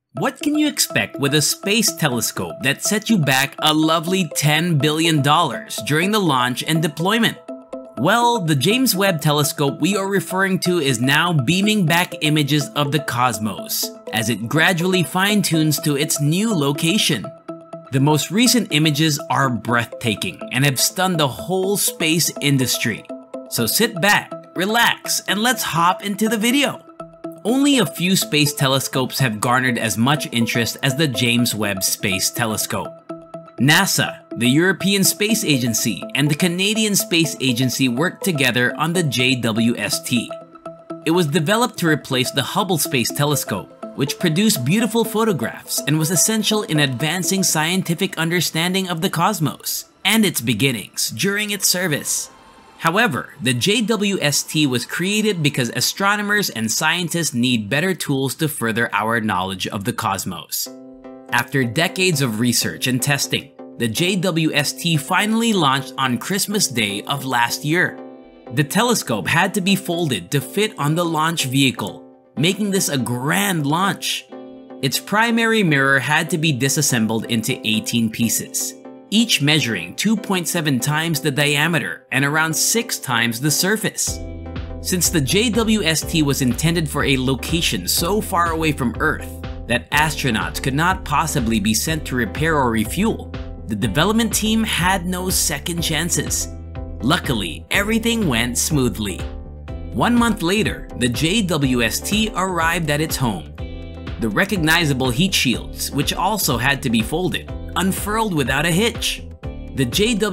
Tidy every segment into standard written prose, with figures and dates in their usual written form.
What can you expect with a space telescope that set you back a lovely $10 billion during the launch and deployment? Well, the James Webb Telescope we are referring to is now beaming back images of the cosmos as it gradually fine-tunes to its new location. The most recent images are breathtaking and have stunned the whole space industry. So sit back, relax, and let's hop into the video. Only a few space telescopes have garnered as much interest as the James Webb Space Telescope. NASA, the European Space Agency, and the Canadian Space Agency worked together on the JWST. It was developed to replace the Hubble Space Telescope, which produced beautiful photographs and was essential in advancing scientific understanding of the cosmos and its beginnings during its service. However, the JWST was created because astronomers and scientists need better tools to further our knowledge of the cosmos. After decades of research and testing, the JWST finally launched on Christmas Day of last year. The telescope had to be folded to fit on the launch vehicle, making this a grand launch. Its primary mirror had to be disassembled into 18 pieces, each measuring 2.7 times the diameter and around 6 times the surface. Since the JWST was intended for a location so far away from Earth that astronauts could not possibly be sent to repair or refuel, the development team had no second chances. Luckily, everything went smoothly. 1 month later, the JWST arrived at its home. The recognizable heat shields, which also had to be folded, unfurled without a hitch. The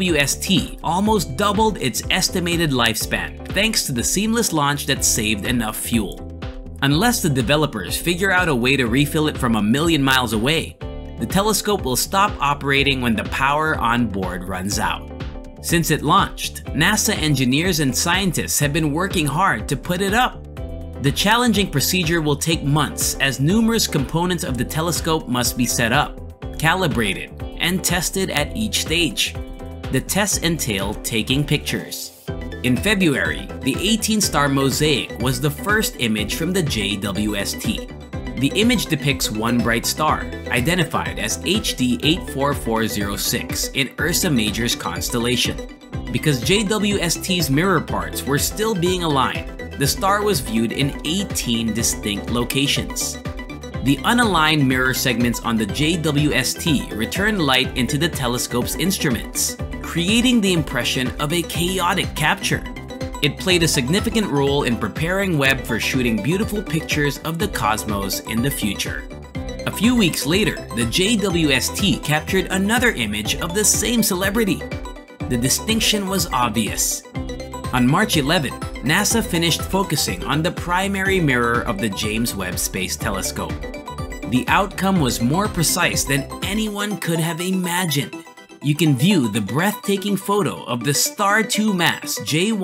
JWST almost doubled its estimated lifespan thanks to the seamless launch that saved enough fuel. Unless the developers figure out a way to refill it from a million miles away, the telescope will stop operating when the power on board runs out. Since it launched, NASA engineers and scientists have been working hard to put it up. The challenging procedure will take months as numerous components of the telescope must be set up, calibrated, and tested at each stage. The tests entail taking pictures. In February, the 18-star mosaic was the first image from the JWST. The image depicts one bright star, identified as HD 84406 in Ursa Major's constellation. Because JWST's mirror parts were still being aligned, the star was viewed in 18 distinct locations. The unaligned mirror segments on the JWST return light into the telescope's instruments, creating the impression of a chaotic capture. It played a significant role in preparing Webb for shooting beautiful pictures of the cosmos in the future. A few weeks later, the JWST captured another image of the same celebrity. The distinction was obvious. On March 11, NASA finished focusing on the primary mirror of the James Webb Space Telescope. The outcome was more precise than anyone could have imagined. You can view the breathtaking photo of the Star 2 mass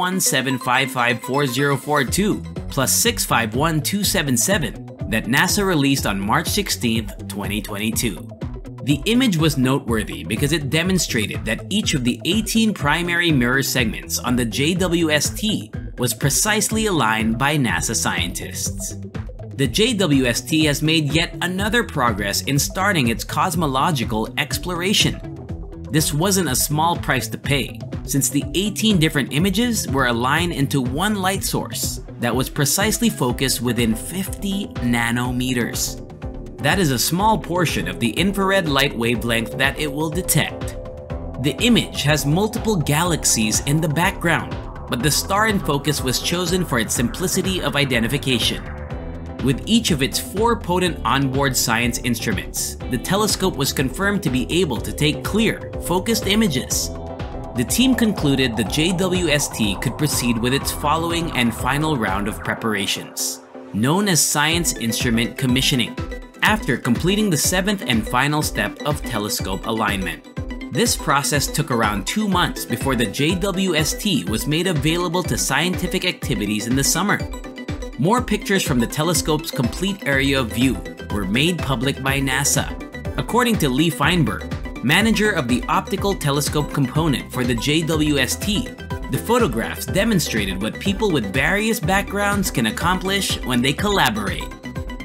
J17554042 plus 651277 that NASA released on March 16, 2022. The image was noteworthy because it demonstrated that each of the 18 primary mirror segments on the JWST was precisely aligned by NASA scientists. The JWST has made yet another progress in starting its cosmological exploration. This wasn't a small price to pay, since the 18 different images were aligned into one light source that was precisely focused within 50 nanometers. That is a small portion of the infrared light wavelength that it will detect. The image has multiple galaxies in the background, but the star in focus was chosen for its simplicity of identification. With each of its 4 potent onboard science instruments, the telescope was confirmed to be able to take clear, focused images. The team concluded the JWST could proceed with its following and final round of preparations, known as Science Instrument Commissioning, after completing the 7th and final step of telescope alignment. This process took around 2 months before the JWST was made available to scientific activities in the summer. More pictures from the telescope's complete area of view were made public by NASA. According to Lee Feinberg, manager of the optical telescope component for the JWST, the photographs demonstrated what people with various backgrounds can accomplish when they collaborate.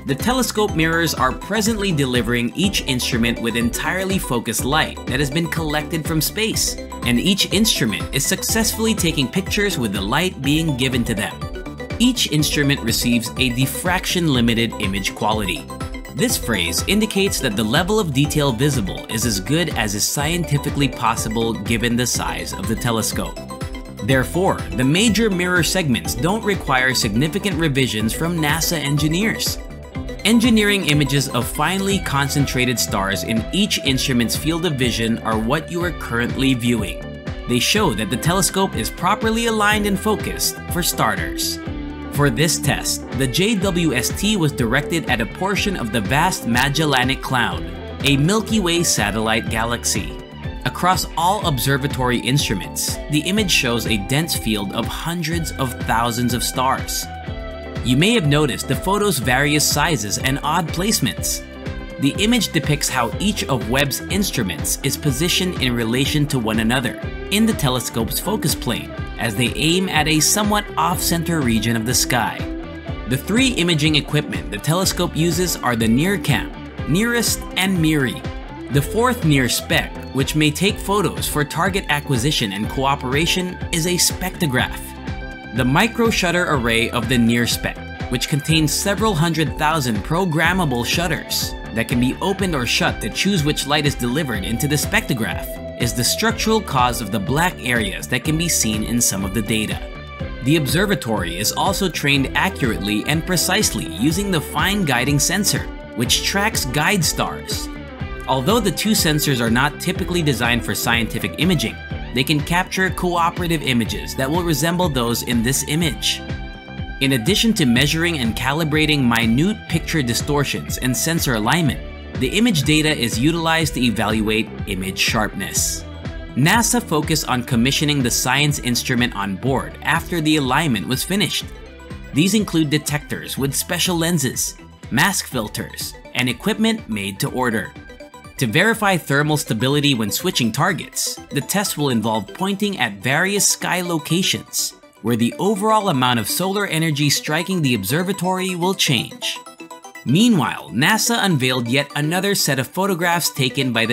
The telescope mirrors are presently delivering each instrument with entirely focused light that has been collected from space, and each instrument is successfully taking pictures with the light being given to them. Each instrument receives a diffraction-limited image quality. This phrase indicates that the level of detail visible is as good as is scientifically possible given the size of the telescope. Therefore, the major mirror segments don't require significant revisions from NASA engineers. Engineering images of finely concentrated stars in each instrument's field of vision are what you are currently viewing. They show that the telescope is properly aligned and focused, for starters. For this test, the JWST was directed at a portion of the vast Magellanic Cloud, a Milky Way satellite galaxy. Across all observatory instruments, the image shows a dense field of hundreds of thousands of stars. You may have noticed the photo's various sizes and odd placements. The image depicts how each of Webb's instruments is positioned in relation to one another in the telescope's focus plane as they aim at a somewhat off-center region of the sky. The three imaging equipment the telescope uses are the NIRCam, NIRIST, and MIRI. The fourth NIR-SPEC, which may take photos for target acquisition and cooperation, is a spectrograph. The micro-shutter array of the NIR-SPEC, which contains several hundred thousand programmable shutters that can be opened or shut to choose which light is delivered into the spectrograph, is the structural cause of the black areas that can be seen in some of the data. The observatory is also trained accurately and precisely using the fine guiding sensor, which tracks guide stars. Although the two sensors are not typically designed for scientific imaging, they can capture cooperative images that will resemble those in this image. In addition to measuring and calibrating minute picture distortions and sensor alignment, the image data is utilized to evaluate image sharpness. NASA focused on commissioning the science instrument on board after the alignment was finished. These include detectors with special lenses, mask filters, and equipment made to order. To verify thermal stability when switching targets, the test will involve pointing at various sky locations, where the overall amount of solar energy striking the observatory will change. Meanwhile, NASA unveiled yet another set of photographs taken by the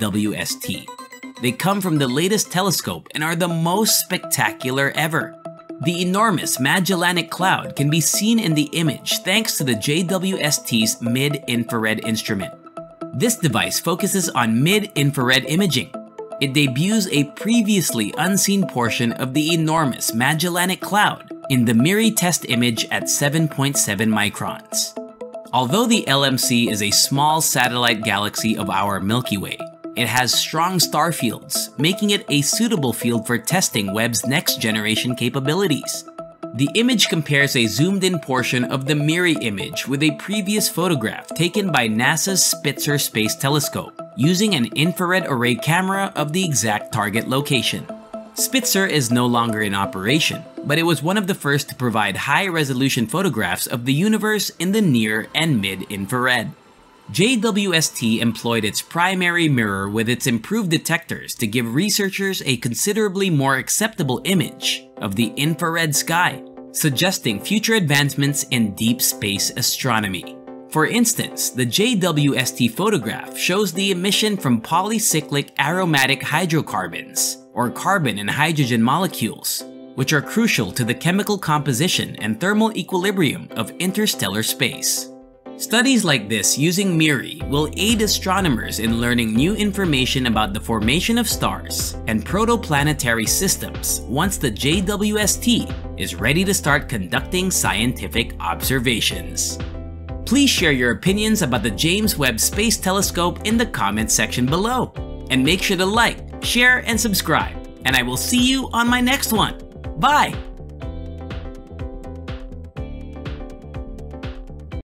JWST. They come from the latest telescope and are the most spectacular ever. The enormous Magellanic Cloud can be seen in the image thanks to the JWST's mid-infrared instrument. This device focuses on mid-infrared imaging. It debuts a previously unseen portion of the enormous Magellanic Cloud in the MIRI test image at 7.7 microns. Although the LMC is a small satellite galaxy of our Milky Way, it has strong star fields, making it a suitable field for testing Webb's next-generation capabilities. The image compares a zoomed-in portion of the MIRI image with a previous photograph taken by NASA's Spitzer Space Telescope, using an infrared array camera of the exact target location. Spitzer is no longer in operation, but it was one of the first to provide high-resolution photographs of the universe in the near and mid-infrared. JWST employed its primary mirror with its improved detectors to give researchers a considerably more acceptable image of the infrared sky, suggesting future advancements in deep space astronomy. For instance, the JWST photograph shows the emission from polycyclic aromatic hydrocarbons, or carbon and hydrogen molecules, which are crucial to the chemical composition and thermal equilibrium of interstellar space. Studies like this using MIRI will aid astronomers in learning new information about the formation of stars and protoplanetary systems once the JWST is ready to start conducting scientific observations. Please share your opinions about the James Webb Space Telescope in the comments section below. And make sure to like, share, and subscribe. And I will see you on my next one. Bye!